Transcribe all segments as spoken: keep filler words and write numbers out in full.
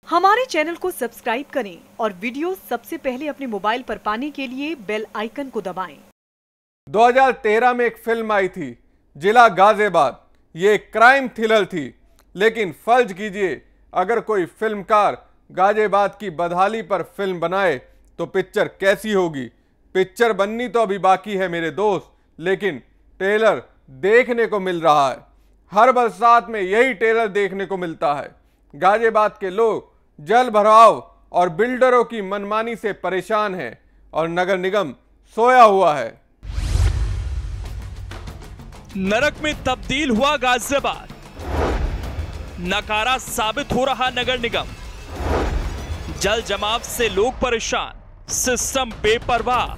हमारे चैनल को सब्सक्राइब करें और वीडियो सबसे पहले अपने मोबाइल पर पाने के लिए बेल आइकन को दबाएं। दो हज़ार तेरह में एक फिल्म आई थी जिला गाजियाबाद। ये क्राइम थ्रिलर थी, लेकिन फर्ज कीजिए अगर कोई फिल्मकार गाजियाबाद की बदहाली पर फिल्म बनाए तो पिक्चर कैसी होगी। पिक्चर बननी तो अभी बाकी है मेरे दोस्त, लेकिन ट्रेलर देखने को मिल रहा है। हर बरसात में यही ट्रेलर देखने को मिलता है। गाजियाबाद के लोग जल भराव और बिल्डरों की मनमानी से परेशान हैं और नगर निगम सोया हुआ है। नरक में तब्दील हुआ गाजियाबाद, नकारा साबित हो रहा नगर निगम। जल जमाव से लोग परेशान, सिस्टम बेपरवाह।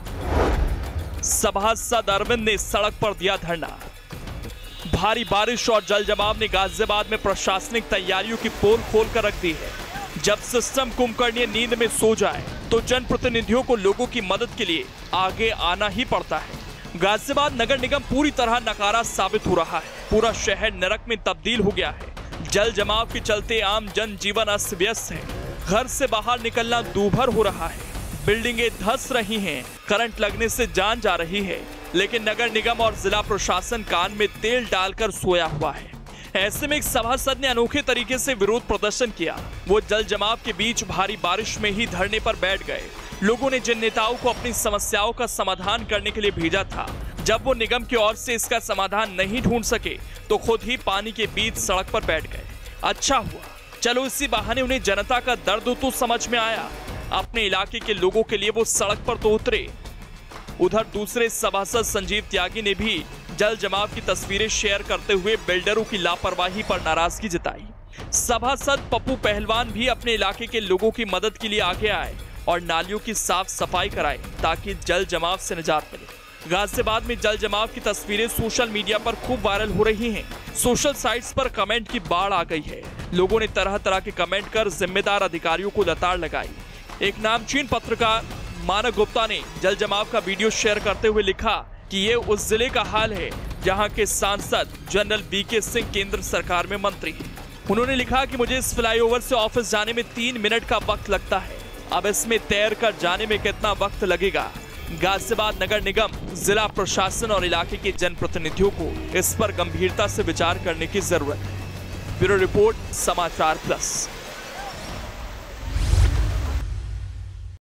सभासद अरविंद ने सड़क पर दिया धरना। भारी बारिश और जल जमाव ने गाजियाबाद में प्रशासनिक तैयारियों की पोल खोल कर रख दी है। जब सिस्टम कुंभकर्णीय नींद में सो जाए तो जनप्रतिनिधियों को लोगों की मदद के लिए आगे आना ही पड़ता है। गाजियाबाद नगर निगम पूरी तरह नकारा साबित हो रहा है। पूरा शहर नरक में तब्दील हो गया है। जल जमाव के चलते आम जनजीवन अस्त व्यस्त है। घर से बाहर निकलना दूभर हो रहा है। बिल्डिंगें धंस रही हैं, करंट लगने से जान जा रही है, लेकिन नगर निगम और जिला प्रशासन कान में तेल डालकर सोया हुआ है। ऐसे में एक सभासद ने अनोखे तरीके से विरोध प्रदर्शन किया। वो जल जमाव के बीच भारी बारिश में ही धरने पर बैठ गए। लोगों ने जिन नेताओं को अपनी समस्याओं का समाधान करने के लिए भेजा था, जब वो निगम की ओर से इसका समाधान नहीं ढूंढ सके तो खुद ही पानी के बीच सड़क पर बैठ गए। अच्छा हुआ, चलो इसी बहाने उन्हें जनता का दर्द तो समझ में आया। अपने इलाके के लोगों के लिए वो सड़क पर तो उतरे। उधर दूसरे सभासद संजीव त्यागी ने भी जल जमाव की तस्वीरें शेयर करते हुए बिल्डरों की लापरवाही पर नाराजगी जताई। सभासद पप्पू पहलवान भी अपने इलाके के लोगों की मदद के लिए आगे आए और नालियों की साफ सफाई कराए ताकि जल जमाव से निजात मिले। गाजियाबाद में जल जमाव की तस्वीरें सोशल मीडिया पर खूब वायरल हो रही हैं। सोशल साइट्स पर कमेंट की बाढ़ आ गई है। लोगों ने तरह तरह के कमेंट कर जिम्मेदार अधिकारियों को लताड़ लगाई। एक नामचीन पत्रकार मानव गुप्ता ने जल जमाव का वीडियो शेयर करते हुए लिखा कि ये उस जिले का हाल है जहां के सांसद जनरल बी के सिंह केंद्र सरकार में मंत्री हैं। उन्होंने लिखा कि मुझे इस फ्लाईओवर से ऑफिस जाने में तीन मिनट का वक्त लगता है। अब इसमें तैर कर जाने में कितना वक्त लगेगा। गाजियाबाद नगर निगम, जिला प्रशासन और इलाके के जनप्रतिनिधियों को इस पर गंभीरता से विचार करने की जरूरत है। Bureau report, Samachar plus.